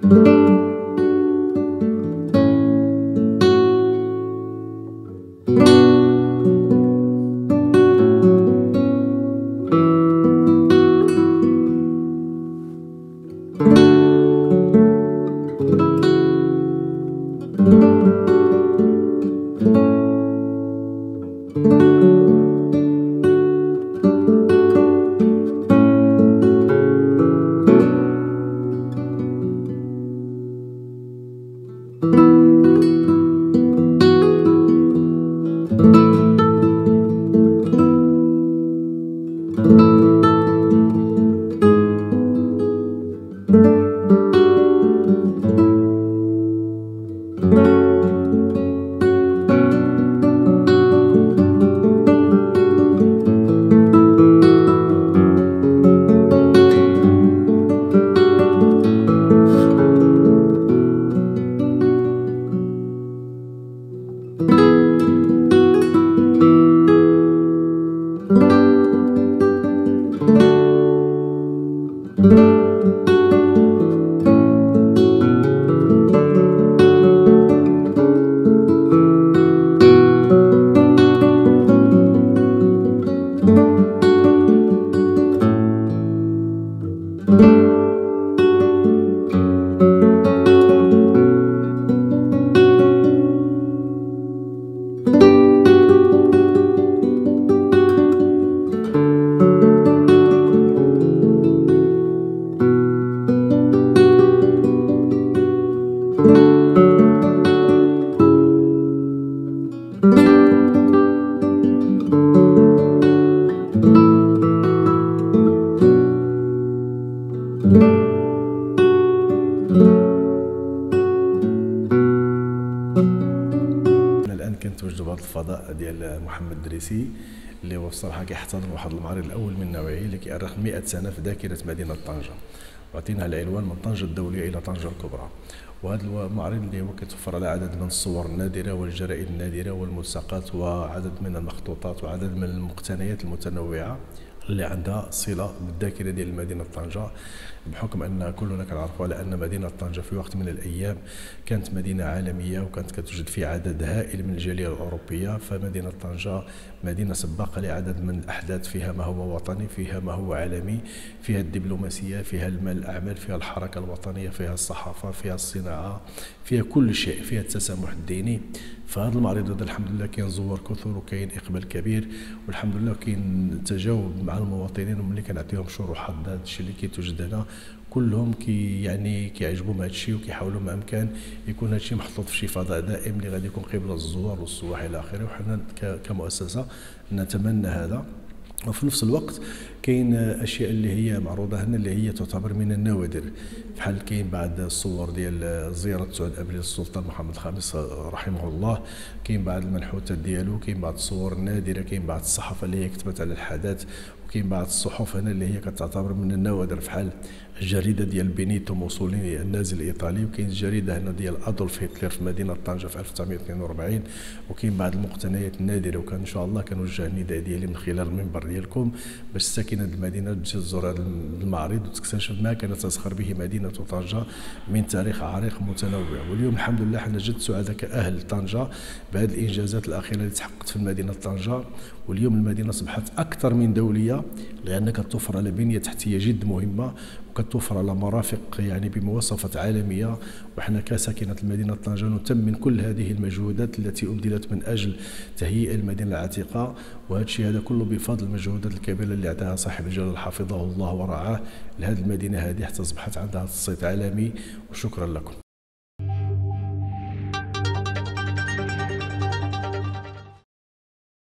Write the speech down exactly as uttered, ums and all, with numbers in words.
كنتواجد بهذا الفضاء ديال محمد الدريسي اللي هو بصراحه كيحتضن واحد المعرض الاول من نوعه اللي كيأرخ مئة سنه في ذاكره مدينه طنجه، وعطينا العنوان من طنجه الدوليه الى طنجه الكبرى. وهذا المعرض اللي هو كيتوفر على عدد من الصور النادره والجرائد النادره والملصقات وعدد من المخطوطات وعدد من المقتنيات المتنوعه اللي عندها صله بالذاكره ديال مدينه طنجه، بحكم ان كلنا كنعرفوا على ان مدينه طنجه في وقت من الايام كانت مدينه عالميه وكانت كتوجد في عدد هائل من الجاليه الاوروبيه. فمدينه طنجه مدينه سباقه لعدد من الاحداث، فيها ما هو وطني، فيها ما هو عالمي، فيها الدبلوماسيه، فيها المال الاعمال، فيها الحركه الوطنيه، فيها الصحافه، فيها الصناعه، فيها كل شيء، فيها التسامح الديني. فهذا المعرض هذا الحمد لله كاين زوار كثر وكاين اقبال كبير، والحمد لله كاين تجاوب مع المواطنين، وملي كنعطيهم شروحات هذا الشيء اللي كيتوجد هنا كلهم كي يعني كيعجبهم هذا الشيء وكيحاولوا ما امكن يكون هذا الشيء محطوط في شي فضاء دائم اللي غادي يكون قبل الزوار والسواح الى اخره. وحنا كمؤسسه نتمنى هذا. وفي نفس الوقت كاين اشياء اللي هي معروضه هنا اللي هي تعتبر من النوادر، بحال كاين بعض الصور ديال زياره سعود ابريل السلطان محمد الخامس رحمه الله، كاين بعض المنحوتات ديالو، كاين بعض الصور النادره، كاين بعض الصحافه اللي هي كتبت على الحدث، وكاين بعض الصحف هنا اللي هي كتعتبر من النوادر بحال الجريده ديال بينيتو موسوليني النازي الايطالي، وكاين الجريده هنا ديال ادولف هتلر في مدينه طنجه في ألف وتسعمائة واثنين وأربعين، وكاين بعض المقتنيات النادره. وكان ان شاء الله كنوجه النداء ديالي من خلال المنبر ديالكم باش ساكنه المدينه تجي تزور هذا المعرض وتكتشف ما كانت تزخر به مدينه طنجه من تاريخ عريق متنوع. واليوم الحمد لله حنا جد سعداء كاهل طنجه بهذه الانجازات الاخيره اللي تحققت في مدينه طنجه. واليوم المدينه اصبحت اكثر من دوليه، لان كتوفر على بنيه تحتيه جد مهمه وكتوفر على مرافق يعني بمواصفات عالميه. وحنا كساكنه المدينه طنجه نثمن كل هذه المجهودات التي ابذلت من اجل تهيئ المدينه العتيقه، وهذا الشيء هذا كله بفضل المجهودات الكبيره اللي عطاها صاحب الجلاله حفظه الله ورعاه لهذه المدينه هذه حتى اصبحت عندها الصيت عالمي. وشكرا لكم.